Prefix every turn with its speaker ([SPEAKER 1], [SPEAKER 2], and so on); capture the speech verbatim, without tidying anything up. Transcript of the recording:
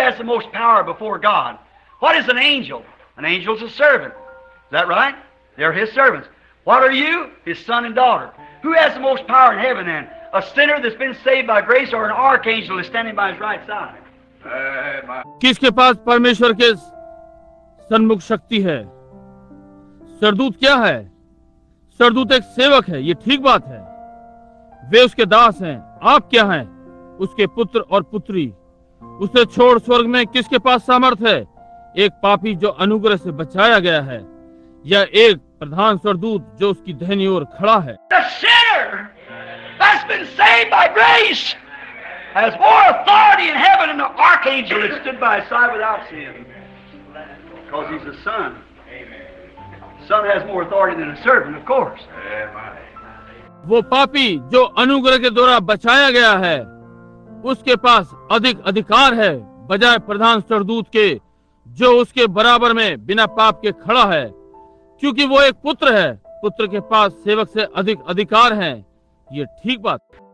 [SPEAKER 1] has the most power before God? What is an angel? An angel is a servant. Is that right? They're his servants. What are you? His son and daughter. Who has the most power in heaven then? A sinner that's been saved by grace, or an archangel that's standing by his right side?
[SPEAKER 2] किसके पास परमेश्वर के सन्मुख शक्ति है? सरदूत क्या है? सरदूत एक सेवक है, ये ठीक बात है। वे उसके दास हैं। आप क्या हैं? उसके पुत्र और पुत्री। उसे छोड़ स्वर्ग में किसके पास सामर्थ है? एक पापी जो अनुग्रह से बचाया गया है, या एक प्रधान सरदूत जो उसकी दाहिनी ओर खड़ा है?
[SPEAKER 1] The sinner that's been saved by grace has more authority in heaven than the archangel that stood by his side without sin. Because he's a son. Son has more authority than a servant, of course.
[SPEAKER 2] वो पापी जो अनुग्रह के द्वारा बचाया गया है, उसके पास अधिक अधिकार है बजाय प्रधान सरदूत के, जो उसके बराबर में बिना पाप के खड़ा है, क्योंकि वो एक पुत्र है। पुत्र के पास सेवक से अधिक अधिकार हैं। ये ठीक बात है।